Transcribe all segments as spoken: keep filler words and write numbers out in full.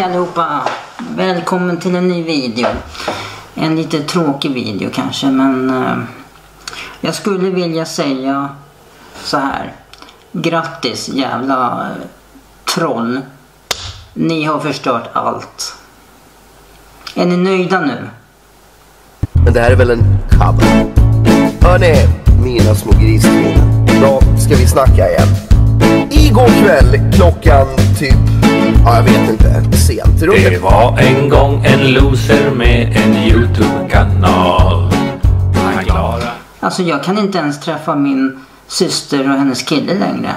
allihopa, välkommen till en ny video. En lite tråkig video kanske, men uh, jag skulle vilja säga så här: grattis jävla uh, troll. Ni har förstört allt. Är ni nöjda nu? Men det här är väl en cover? Hörrni, mina små gristorn. Då ska vi snacka igen. Igår kväll klockan typ, ja jag vet inte, sent. Det var en gång en loser med en YouTube-kanal. Han klara. Alltså jag kan inte ens träffa min syster och hennes kille längre.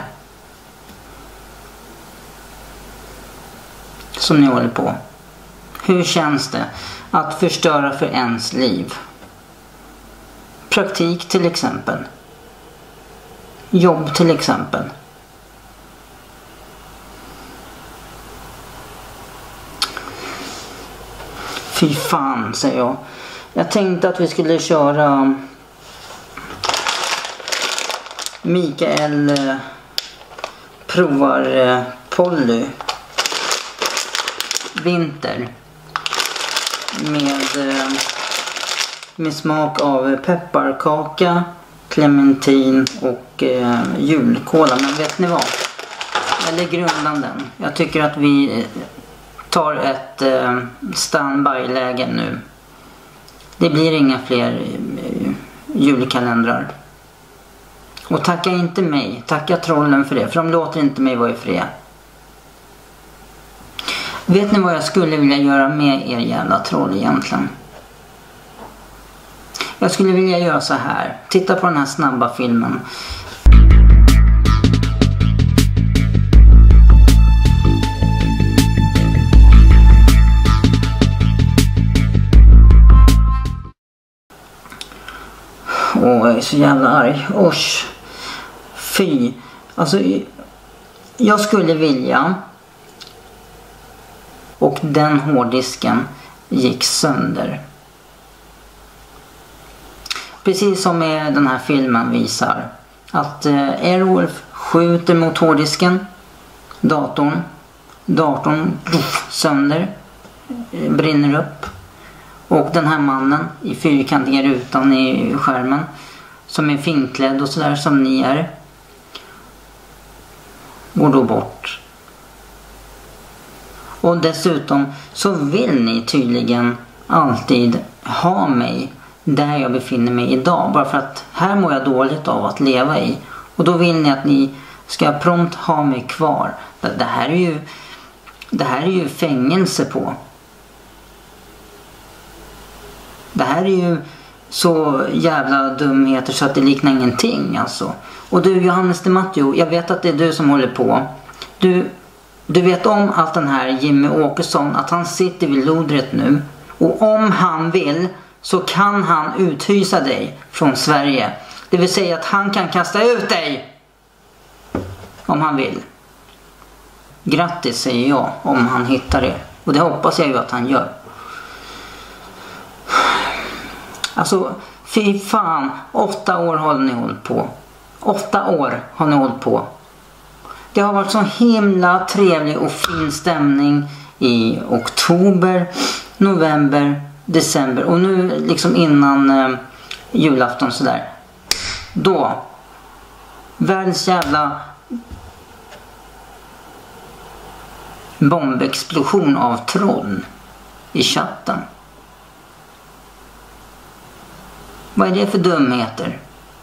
Som ni håller på. Hur känns det att förstöra för ens liv? Praktik till exempel. Jobb till exempel. Fy fan, säger jag. Jag tänkte att vi skulle köra Mikael eh, provar eh, Polly vinter med eh, med smak av pepparkaka, clementin och eh, julkola. Men vet ni vad? Jag lägger undan den. Jag tycker att vi tar ett eh, standby-läge nu. Det blir inga fler eh, julkalendrar. Och tacka inte mig. Tacka trollen för det. För de låter inte mig vara i fred. Vet ni vad jag skulle vilja göra med er jävla troll egentligen? Jag skulle vilja göra så här. Titta på den här snabba filmen. Åh, jag är så jävla arg. Osh. Fy. Alltså, jag skulle vilja. Och den hårddisken gick sönder. Precis som med den här filmen visar. Att eh, Airwolf skjuter mot hårddisken. Datorn. Datorn ruff, sönder. Eh, brinner upp. Och den här mannen i fyrkantiga rutan i skärmen, som är finklädd och sådär som ni är, går då bort. Och dessutom så vill ni tydligen alltid ha mig där jag befinner mig idag. Bara för att här mår jag dåligt av att leva i. Och då vill ni att ni ska prompt ha mig kvar. Det, det här är ju, det här är ju fängelse på. Det här är ju så jävla dumheter så att det liknar ingenting alltså. Och du Johannes de Matteo, jag vet att det är du som håller på. Du, du vet om att den här Jimmy Åkesson, att han sitter vid lodret nu. Och om han vill så kan han uthysa dig från Sverige. Det vill säga att han kan kasta ut dig. Om han vill. Grattis säger jag om han hittar det. Och det hoppas jag ju att han gör. Alltså, fy fan, åtta år har ni hållit på. Åtta år har ni hållit på. Det har varit så himla trevlig och fin stämning i oktober, november, december. Och nu liksom innan eh, julafton sådär. Då, världens jävla bombexplosion av troll i chatten. Vad är det för dumheter?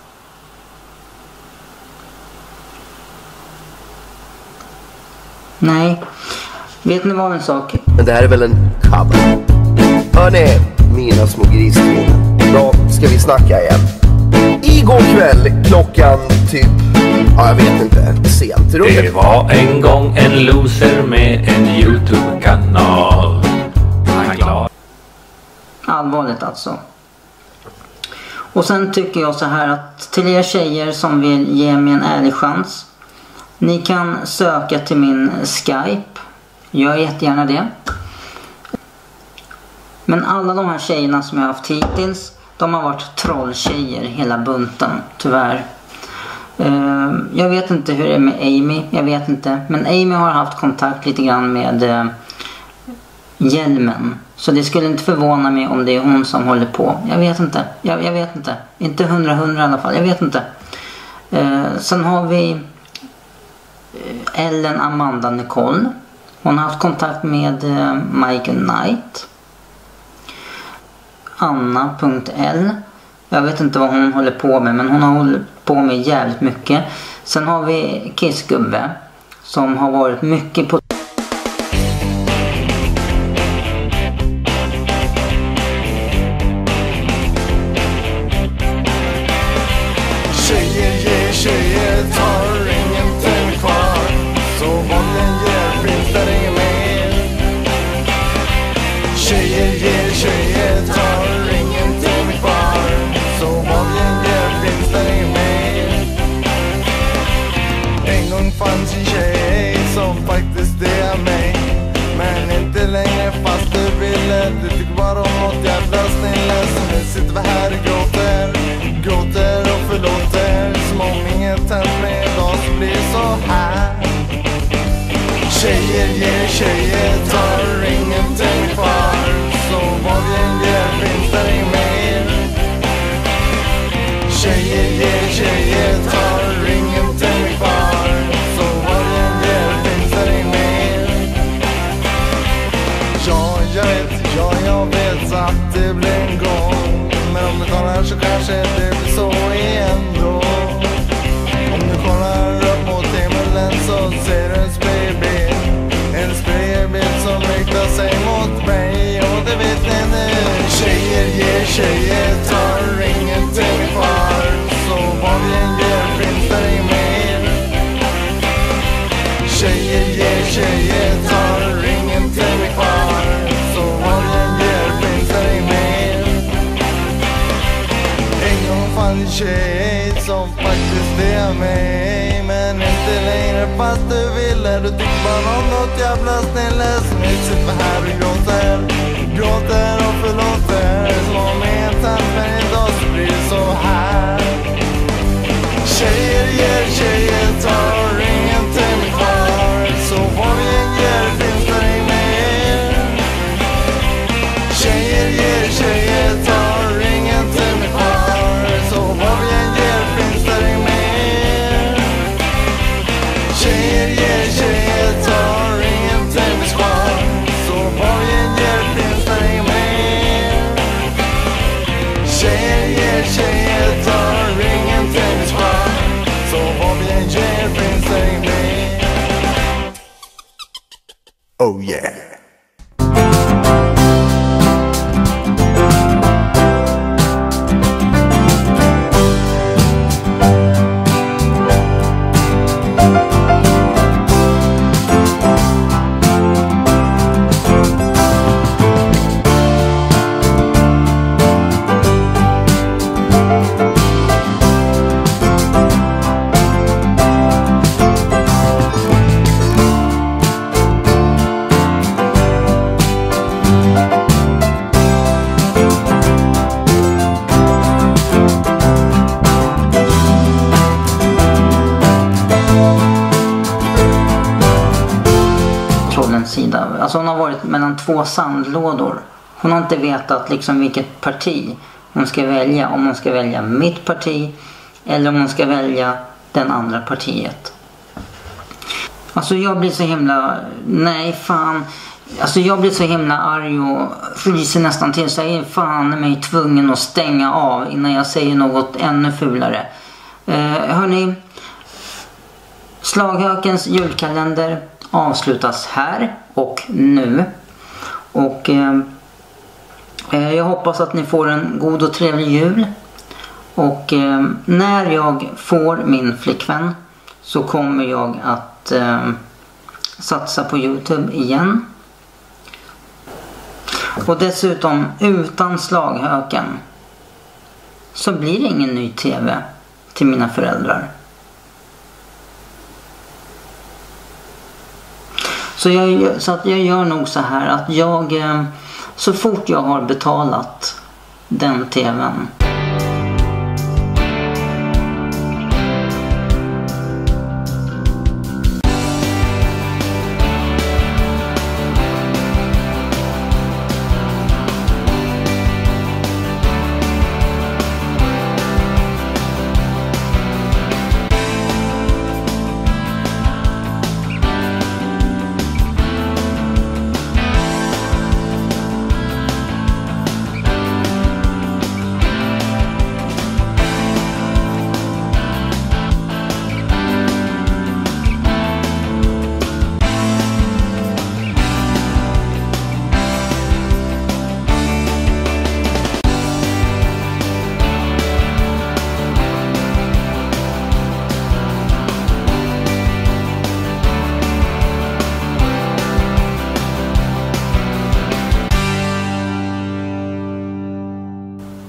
Nej. Vet ni vad en sak? Men det här är väl en cover? Hörrni, mina små gristorn. Då ska vi snacka igen. Igår kväll klockan typ, ja jag vet inte, sent. Det var en gång en loser med en YouTube-kanal. Han klara. Allvarligt alltså. Och sen tycker jag så här att till er tjejer som vill ge mig en ärlig chans. Ni kan söka till min Skype. Gör jättegärna det. Men alla de här tjejerna som jag har haft hittills, de har varit trolltjejer hela bunten, tyvärr. Uh, jag vet inte hur det är med Amy, jag vet inte. Men Amy har haft kontakt lite grann med uh, hjälmen. Så det skulle inte förvåna mig om det är hon som håller på. Jag vet inte. Jag, jag vet inte. Inte hundra hundra i alla fall. Jag vet inte. Eh, sen har vi Ellen Amanda Nicole. Hon har haft kontakt med eh, Michael Knight. Anna.L. Jag vet inte vad hon håller på med, men hon har hållit på med jävligt mycket. Sen har vi Kissgubbe som har varit mycket på... Tjejer ger tjejer, tar ingenting kvar. Så bollen ger, finns där ingen mer. Tjejer ger tjejer, tar ingenting kvar. Så bollen ger, finns där ingen mer. En gång fanns en tjej som faktiskt är mig. Men inte längre fast du ville. Du tycker bara om något jävla snille. Så nu sitter vi här och gråter. Gråter och förlåter. Som om inget hänt med idag så blir det så här. Tjejer ger tjejer, tar ingenting kvar. Så vad vi än ger finns där inget mer. Tjejer ger tjejer, tar ingenting kvar. Så vad vi än ger finns där inget mer. Ja, jag vet, ja jag vet att det blir en gång. Men om du kollar så kanske det blir så igen då. Om du kollar upp mot himlen så ser du en spegelbild. En spegelbild som riktar sig mot mig. Och det vet ni nu. Tjejer ger tjejer, tar ingenting kvar. Så vad vi än ger finns där inget mer. Tjejer ger tjejer, tar ingenting kvar. Så vad vi än ger finns där inget mer. En gång fanns en tjej som faktiskt är mig. Men inte längre fast du ville. Du tycker bara om något jävla snille. Så nu sitter vi här och gråter. Gråter och förlåter. Som om inget hänt men idag så blir det så här. Tjejer ger tjejer, tar ingenting kvar. Så vad vi än ger finns där inget mer. Tjejer ger tjejer, tar ingenting kvar. Så vad vi än ger finns där inget mer. Tjejer ger tjejer, tar ingenting kvar. Så vad vi än ger finns där inget mer. Tjejer ger tjejer, tar ingenting kvar. Så vad vi än ger finns där inget mer. Oh yeah. Sida. Alltså hon har varit mellan två sandlådor. Hon har inte vetat liksom vilket parti hon ska välja. Om hon ska välja mitt parti eller om hon ska välja den andra partiet. Alltså jag blir så himla... Nej fan. Alltså jag blir så himla arg och fryser nästan till. Så jag är fan mig tvungen att stänga av innan jag säger något ännu fulare. Eh, hörni, Slaghökens julkalender avslutas här och nu. Och eh, jag hoppas att ni får en god och trevlig jul. Och eh, när jag får min flickvän så kommer jag att eh, satsa på YouTube igen. Och dessutom utan Slaghöken så blir det ingen ny tv till mina föräldrar. Så jag, så att jag gör nog så här att jag, så fort jag har betalat den tvn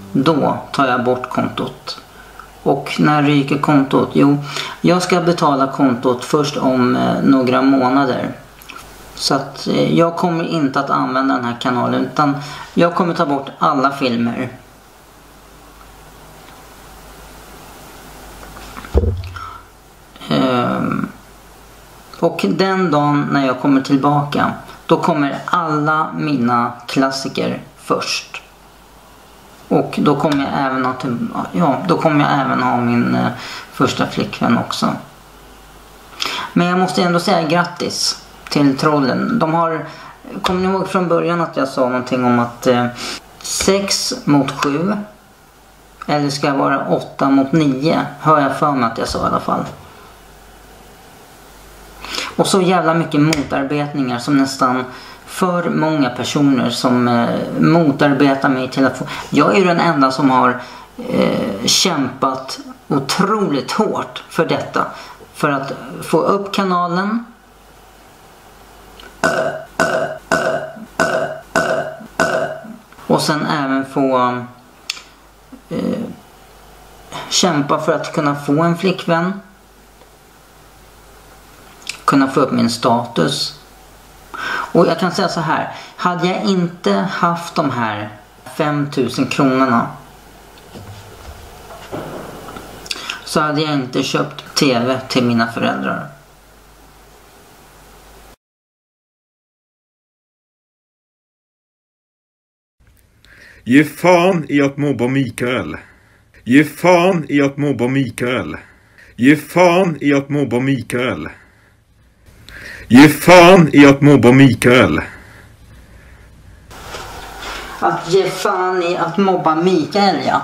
då tar jag bort kontot. Och när ryker kontot? Jo, jag ska betala kontot först om eh, några månader. Så att eh, jag kommer inte att använda den här kanalen, utan jag kommer ta bort alla filmer. Ehm, och den dagen när jag kommer tillbaka, då kommer alla mina klassiker först. Och då kommer jag även ha, ja, då kommer jag även ha min eh, första flickvän också. Men jag måste ändå säga grattis till trollen. De har, kommer ni ihåg från början att jag sa någonting om att eh, sex mot sju, eller ska vara åtta mot nio, hör jag för mig att jag sa i alla fall. Och så jävla mycket motarbetningar som nästan för många personer som eh, motarbetar mig till att få... Jag är ju den enda som har eh, kämpat otroligt hårt för detta. För att få upp kanalen. Och sen även få eh, kämpa för att kunna få en flickvän. Kunna få upp min status. Och jag kan säga så här. Hade jag inte haft de här fem tusen kronorna, så hade jag inte köpt tv till mina föräldrar. Ge fan i att mobba Mikael. Ge fan i att mobba Mikael. Ge fan i att mobba Mikael. Ge fan i att mobba Mikael. Att ge fan i att mobba Mikael, ja.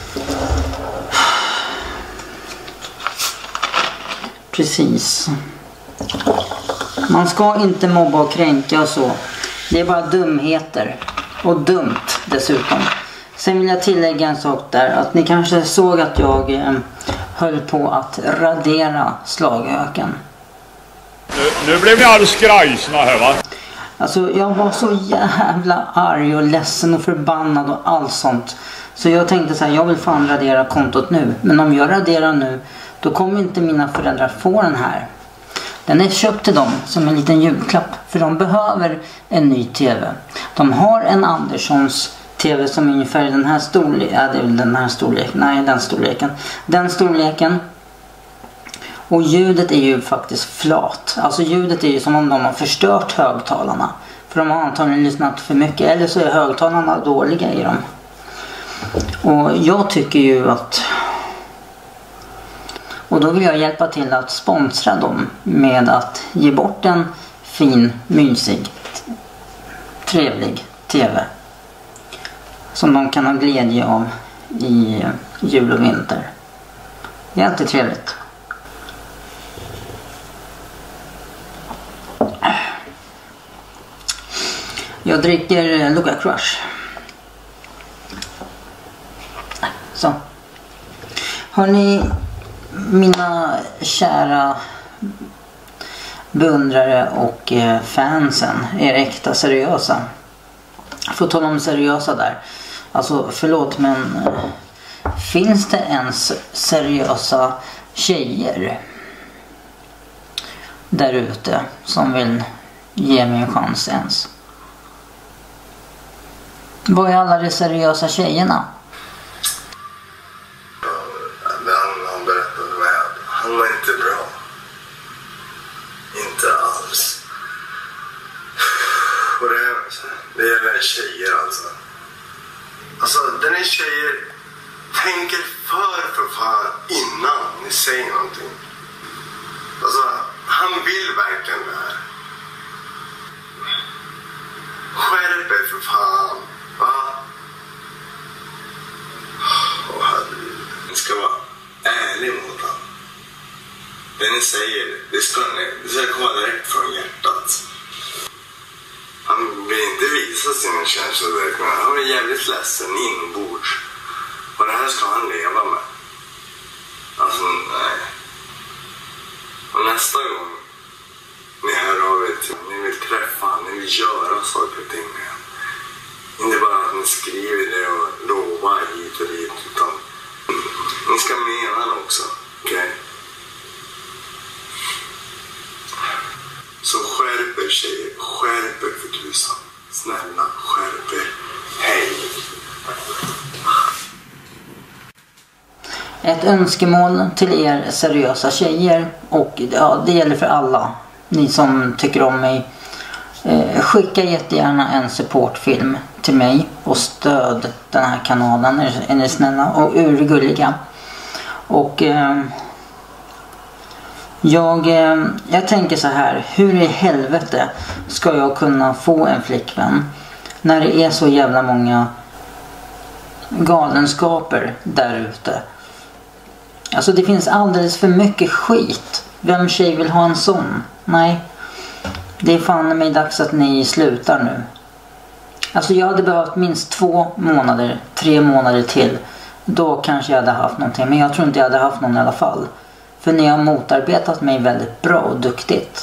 Precis. Man ska inte mobba och kränka och så. Det är bara dumheter. Och dumt dessutom. Sen vill jag tillägga en sak där. Att ni kanske såg att jag eh, höll på att radera Slagöken. Nu, nu blev ni alldeles skrajsna här, va? Alltså jag var så jävla arg och ledsen och förbannad och allt sånt. Så jag tänkte så här, jag vill fan radera kontot nu. Men om jag raderar nu, då kommer inte mina föräldrar få den här. Den är köpt till dem som en liten julklapp. För de behöver en ny tv. De har en Anderssons tv som är ungefär den här storleken. Ja, det är väl den här storleken. Nej, den storleken. Den storleken. Och ljudet är ju faktiskt flat. Alltså ljudet är ju som om de har förstört högtalarna. För de har antagligen lyssnat för mycket. Eller så är högtalarna dåliga i dem. Och jag tycker ju att... Och då vill jag hjälpa till att sponsra dem med att ge bort en fin, mysig, trevlig tv. Som de kan ha glädje av i jul och vinter. Det är alltid trevligt. Jag dricker Luca Crush. Så. Hörrni, mina kära beundrare och fansen är äkta seriösa. Jag får tala om seriösa där. Alltså förlåt, men finns det ens seriösa tjejer där ute som vill ge mig en chans ens? Vad är alla de seriösa tjejerna? Han berättade med. Han var inte bra. Inte alls. Och det, det gäller tjejer alltså. Alltså den är tjejer. Tänker för för fan innan ni säger någonting. Alltså han vill verkligen det här. Skärp er för fan. Va? Åh herregud. Ni ska vara ärlig mot honom. Det ni säger, det ska, det ska komma direkt från hjärtat. Han vill inte visa sina känslor direkt, men han är jävligt ledsen inombords. Och det här ska han leva med. Alltså, nej. Och nästa gång ni hör av er till, ni vill träffa han, ni vill göra saker och ting med han. Inte bara att ni skriver det och lovar hit ett önskemål till er seriösa tjejer, och ja, det gäller för alla ni som tycker om mig. Eh, skicka jättegärna en supportfilm till mig och stöd den här kanalen, är ni snälla och urgulliga. Och eh, jag, eh, jag tänker så här, hur i helvete ska jag kunna få en flickvän när det är så jävla många galenskaper där ute? Alltså det finns alldeles för mycket skit. Vem tjej vill ha en sån? Nej. Det är fan mig dags att ni slutar nu. Alltså jag hade behövt minst två månader, tre månader till. Då kanske jag hade haft någonting. Men jag tror inte jag hade haft någon i alla fall. För ni har motarbetat mig väldigt bra och duktigt.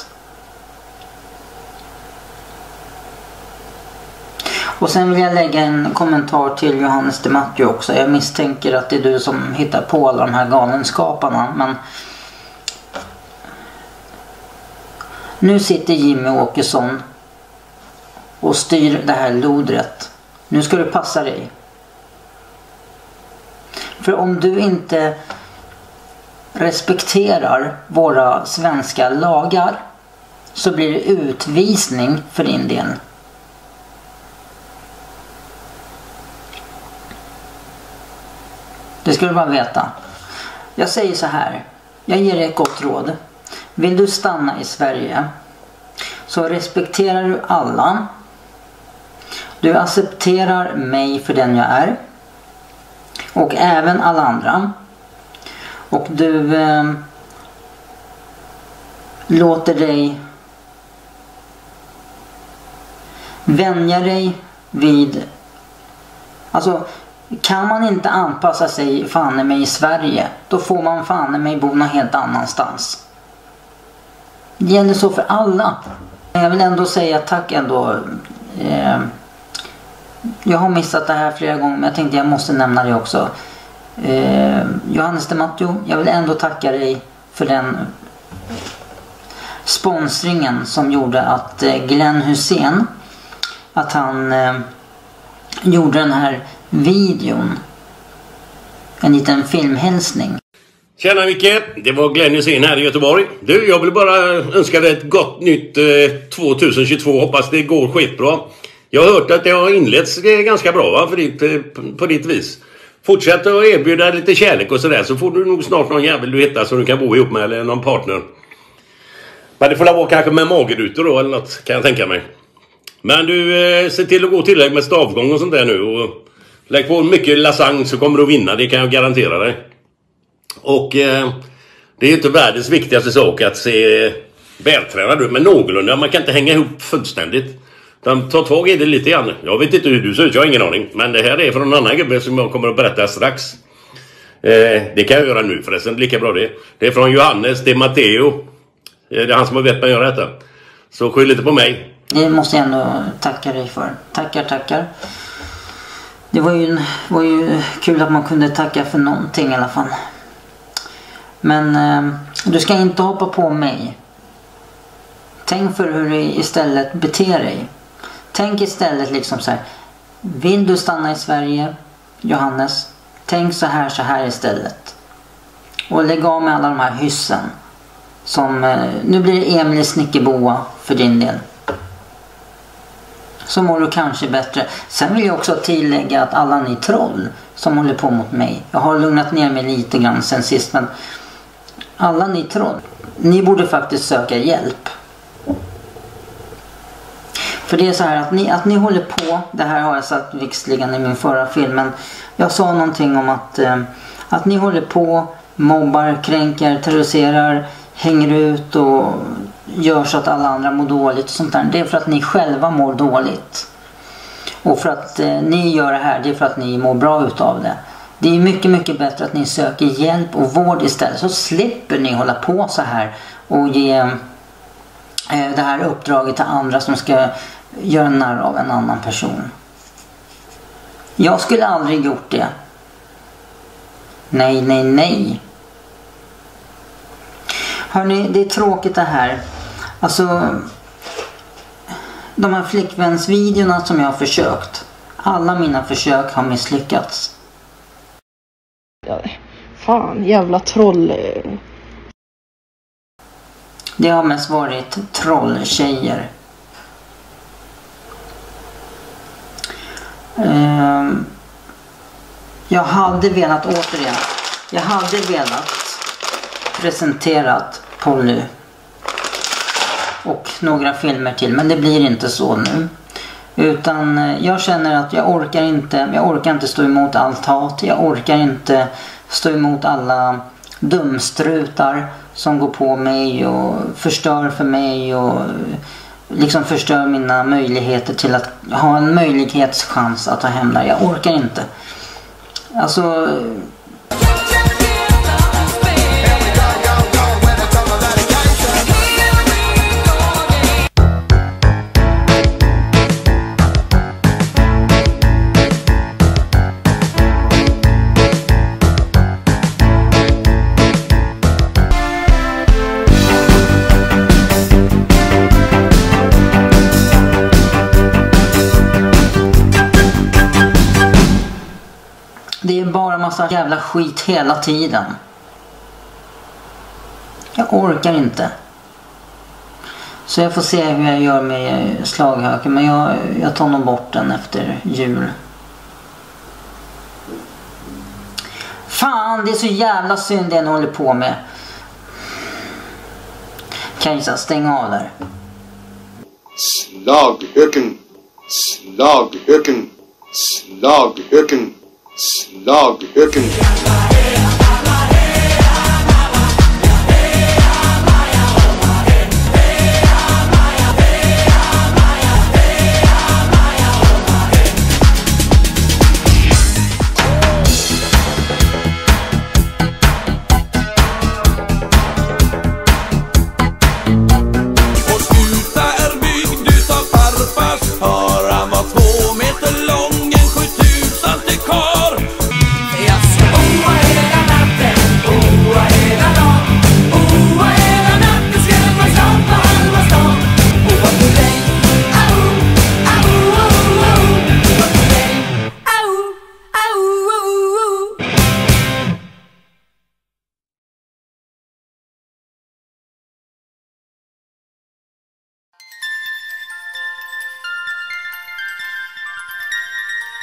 Och sen vill jag lägga en kommentar till Johannes DiMatteo också. Jag misstänker att det är du som hittar på alla de här galenskaparna. Men nu sitter Jimmy Åkesson och styr det här lodret. Nu ska du passa dig. För om du inte respekterar våra svenska lagar så blir det utvisning för din del. Det ska du bara veta. Jag säger så här. Jag ger dig ett gott råd. Vill du stanna i Sverige så respekterar du alla. Du accepterar mig för den jag är. Och även alla andra. Och du eh, låter dig vänja dig vid... Alltså, kan man inte anpassa sig fan i mig i Sverige, då får man fan i mig bo någon helt annanstans. Det gäller så för alla. Jag vill ändå säga tack ändå. Eh, jag har missat det här flera gånger, men jag tänkte jag måste nämna det också. Eh, Johannes DiMatteo, jag vill ändå tacka dig för den sponsringen som gjorde att eh, Glenn Hussein, att han eh, gjorde den här videon, en liten filmhälsning. Tjena Micke, det var Glenn Hussein här i Göteborg. Du, jag vill bara önska dig ett gott nytt eh, tjugohundratjugotvå. Hoppas det går skitbra. Jag har hört att det har inletts ganska bra, va, för ditt, eh, på ditt vis. Fortsätt att erbjuda lite kärlek och sådär, så får du nog snart någon jävel du hittar som du kan bo ihop med, eller någon partner. Men det får vara kanske med magerutor då eller något, kan jag tänka mig. Men du, eh, se till att gå tillägg med stavgång och sånt där nu, och lägg på mycket lasagne så kommer du att vinna, det kan jag garantera dig. Och eh, det är inte världens viktigaste sak att se vältränad ut, men någorlunda. Man kan inte hänga ihop fullständigt. De tar tag i det lite grann. Jag vet inte hur du ser ut, jag har ingen aning. Men det här är från en annan gubbe som jag kommer att berätta strax. Eh, det kan jag göra nu förresten, lika bra det. Det är från Johannes DiMatteo. Det är han som har bett mig göra detta. Så skyll lite på mig. Det måste jag ändå tacka dig för. Tackar, tackar. Det var ju, var ju kul att man kunde tacka för någonting i alla fall. Men eh, du ska inte hoppa på mig. Tänk för hur du istället beter dig. Tänk istället liksom så här. Vill du stanna i Sverige, Johannes? Tänk så här, så här istället. Och lägg av med alla de här hyssen. Som, eh, nu blir det Emil Snickerboa för din del. Så mår du kanske bättre. Sen vill jag också tillägga att alla ni troll som håller på mot mig. Jag har lugnat ner mig lite grann sen sist, men alla ni troll, ni borde faktiskt söka hjälp. För det är så här att ni, att ni håller på, det här har jag sagt visserligen i min förra film, men jag sa någonting om att, eh, att ni håller på, mobbar, kränker, terroriserar, hänger ut och gör så att alla andra mår dåligt och sånt där. Det är för att ni själva mår dåligt. Och för att eh, ni gör det här, det är för att ni mår bra utav det. Det är mycket, mycket bättre att ni söker hjälp och vård istället. Så slipper ni hålla på så här och ge eh, det här uppdraget till andra som ska göra narr av en annan person. Jag skulle aldrig gjort det. Nej, nej, nej. Hörrni, det är tråkigt det här. Alltså, de här flickvänsvideorna som jag har försökt. Alla mina försök har misslyckats. Ja, fan, jävla troll. Det har mest varit trolltjejer. Um, jag hade velat återigen. Jag hade velat presenterat Polly och några filmer till, men det blir inte så nu. Utan jag känner att jag orkar inte, jag orkar inte stå emot allt hat. Jag orkar inte stå emot alla dumstrutar som går på mig och förstör för mig och liksom förstör mina möjligheter till att ha en möjlighetschans att ta hem där. Jag orkar inte. Alltså... Det är bara massa jävla skit hela tiden. Jag orkar inte. Så jag får se hur jag gör med slaghöken. Men jag, jag tar nog bort den efter jul. Fan, det är så jävla synd det jag håller på med. Kajsa, stäng av där. Slaghöken. Slaghöken. Slaghöken. Slaghöken.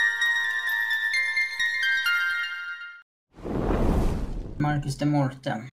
Marcus de Morte.